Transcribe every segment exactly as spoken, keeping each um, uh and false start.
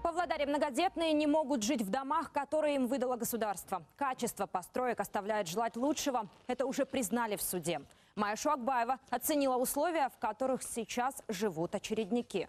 В Павлодаре многодетные не могут жить в домах, которые им выдало государство. Качество построек оставляет желать лучшего. Это уже признали в суде. Майя Шуакбаева оценила условия, в которых сейчас живут очередники.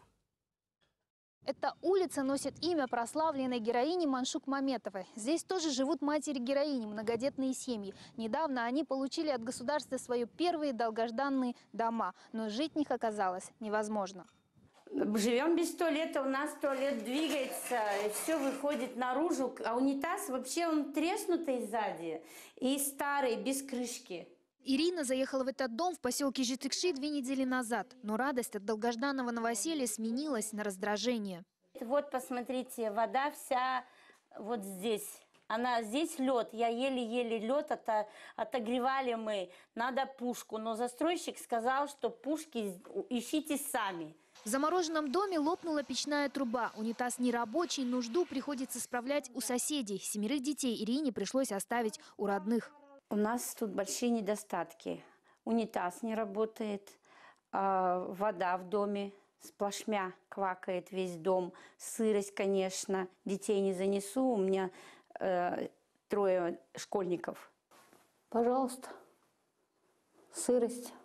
Эта улица носит имя прославленной героини Маншук Маметовой. Здесь тоже живут матери героини, многодетные семьи. Недавно они получили от государства свои первые долгожданные дома, но жить в них оказалось невозможно. Живем без туалета, у нас туалет двигается, и все выходит наружу, а унитаз вообще он треснутый сзади и старый, без крышки. Ирина заехала в этот дом в поселке Житыкши две недели назад, но радость от долгожданного новоселья сменилась на раздражение. Вот посмотрите, вода вся вот здесь. Она здесь лед, я еле-еле лед ото, отогревали мы, надо пушку, но застройщик сказал, что пушки ищите сами. В замороженном доме лопнула печная труба. Унитаз нерабочий, нужду приходится справлять у соседей. Семерых детей Ирине пришлось оставить у родных. У нас тут большие недостатки. Унитаз не работает, вода в доме сплошмя квакает весь дом. Сырость, конечно, детей не занесу, у меня э, трое школьников. Пожалуйста, сырость.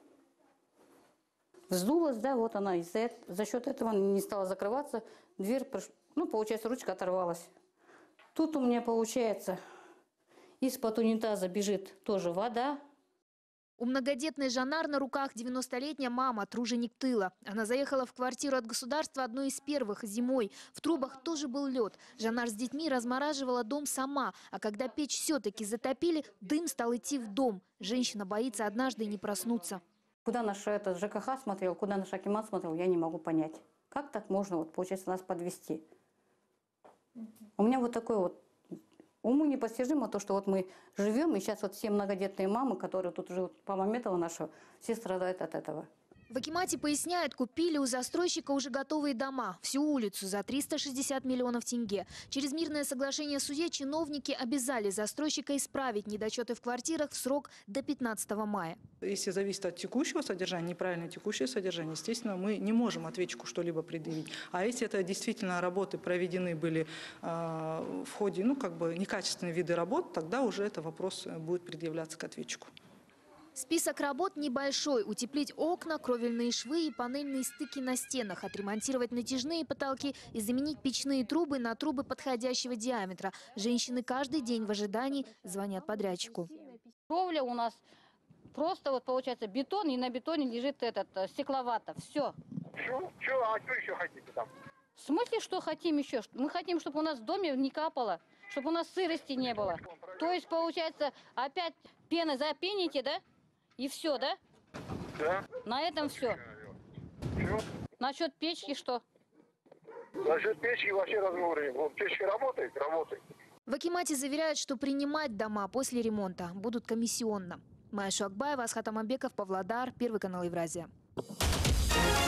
Вздулась, да, вот она, из-за за счет этого не стала закрываться, дверь, ну, получается, ручка оторвалась. Тут у меня, получается, из-под унитаза бежит тоже вода. У многодетной Жанар на руках девяностолетняя мама, труженик тыла. Она заехала в квартиру от государства одной из первых зимой. В трубах тоже был лед. Жанар с детьми размораживала дом сама. А когда печь все-таки затопили, дым стал идти в дом. Женщина боится однажды не проснуться. Куда наш этот ЖКХ смотрел, куда наш акимат смотрел, я не могу понять. Как так можно, вот, получается, нас подвести? У меня вот такой вот уму непостижимо то, что вот мы живем, и сейчас вот все многодетные мамы, которые тут живут по Маметова нашего, все страдают от этого. В акимате поясняют, купили у застройщика уже готовые дома. Всю улицу за триста шестьдесят миллионов тенге. Через мирное соглашение в суде чиновники обязали застройщика исправить недочеты в квартирах в срок до пятнадцатого мая. Если зависит от текущего содержания, неправильное текущее содержание, естественно, мы не можем ответчику что-либо предъявить. А если это действительно работы проведены были э, в ходе, ну, как бы некачественные виды работ, тогда уже этот вопрос будет предъявляться к ответчику. Список работ небольшой. Утеплить окна, кровельные швы и панельные стыки на стенах, отремонтировать натяжные потолки и заменить печные трубы на трубы подходящего диаметра. Женщины каждый день в ожидании звонят подрядчику. Кровля у нас просто вот получается бетон, и на бетоне лежит этот стекловата. Все. Что? Что? А что еще хотите там? В смысле, что хотим еще? Мы хотим, чтобы у нас в доме не капало, чтобы у нас сырости не было. То есть, получается, опять пены запените, да? И все, да? Да. На этом все. Все. Насчет печки что? Насчет печки вообще разговора нет. Вот печка работает, работает. В акимате заверяют, что принимать дома после ремонта будут комиссионно. Майя Шуакбаева, Асхат Аманбеков, Павлодар, Первый канал Евразия.